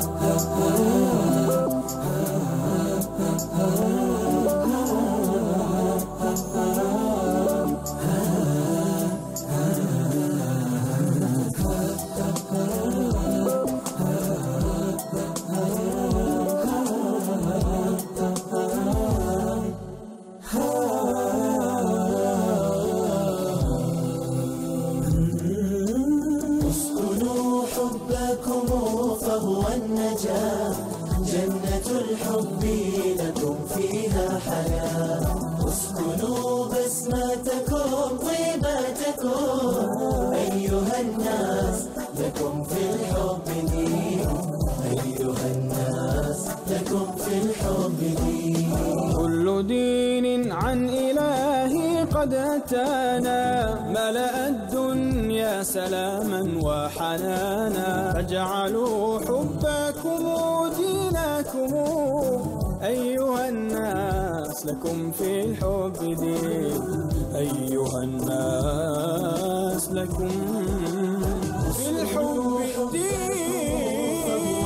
فهو النجاة، جنة الحب لكم فيها حياة. اسكنوا بسمتكم طيباتكم أيها الناس، لكم في الحب دين. أيها الناس لكم في الحب دين. كل دين عن إلهي قد أتانا، ملأ الدنيا سلاما وحنانا. فاجعلوا حبكم دينكم أيها الناس، لكم في الحب دين. أيها الناس لكم في الحب دين.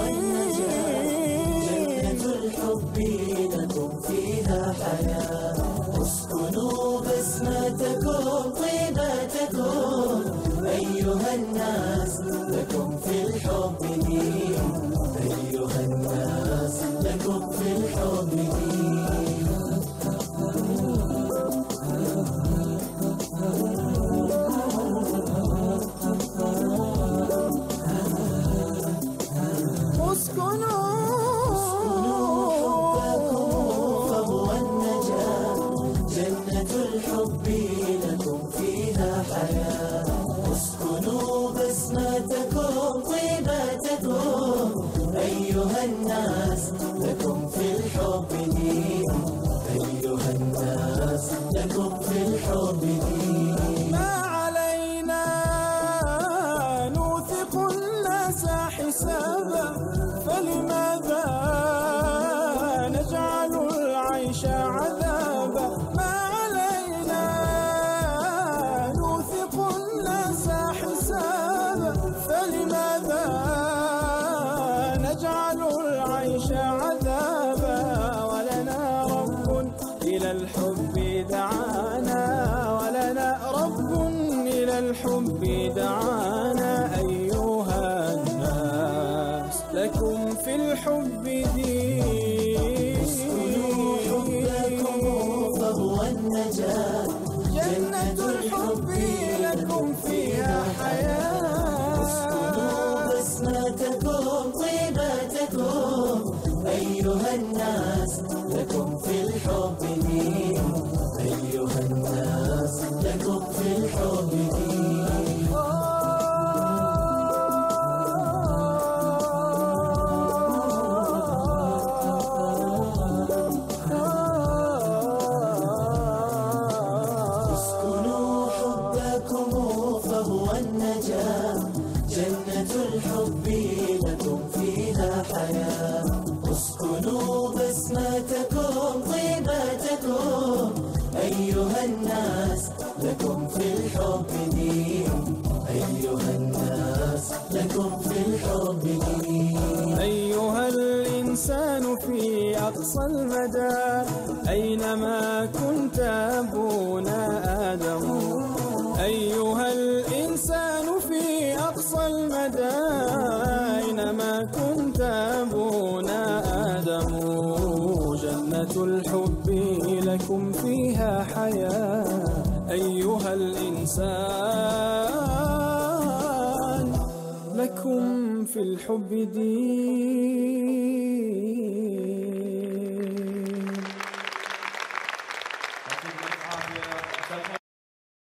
جنة الحب لكم فيها حياة. اسكنوا بسمتكم طيباتكم أيها الناس، لكم في الحب دين. أيها الناس لكم في الحب دين. اسكنوا حبكم فهو النجاة، جنة الحب لكم فيها حياة. اسكنوا بسمتكم طيباتكم أيها الناس، لكم في الحب دين. أيها الناس لكم في الحب دين. ما علينا نوثق الناس حسابا، فلماذا نجعل العيش عذابا؟ ما علينا نوثق الناس حسابا، فلماذا نجعل العيش عذابا؟ ولنا رب إلى الحب دعانا، ولنا رب إلى الحب دعانا. أيها الناس لكم في الحب دين. اسكنوا حبكم فهو النجاة، جنة الحب لكم فيها حياة. اسكنوا بسمتكم طيباتكم أيها الناس، لكم في الحب دين. أيها الناس لكم في الحب دين. اسكنوا حبكم فهو النجاة، جنة الحب لكم فيها حياة. اسكنوا بسمتكم طيباتكم أيها الناس، لكم في الحب دين. أيها الناس لكم في الحب دين. أيها الإنسان في أقصى المدى، أينما كنت أبونا آدم. أيها الإنسان في أقصى المدى، أينما كنت أبونا آدم. جنة الحب لكم فيها حياة. أيها الإنسان لكم في الحب دين.